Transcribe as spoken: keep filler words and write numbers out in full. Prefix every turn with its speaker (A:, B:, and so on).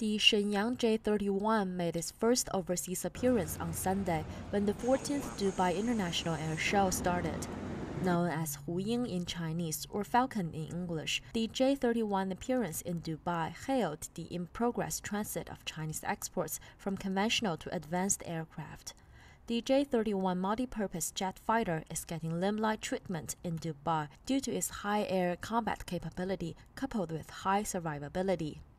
A: The Shenyang J thirty-one made its first overseas appearance on Sunday when the fourteenth Dubai International Air Show started. Known as Hu-Ying in Chinese or Falcon in English, the J thirty-one appearance in Dubai hailed the in-progress transit of Chinese exports from conventional to advanced aircraft. The J thirty-one multi-purpose jet fighter is getting limelight treatment in Dubai due to its high air combat capability coupled with high survivability.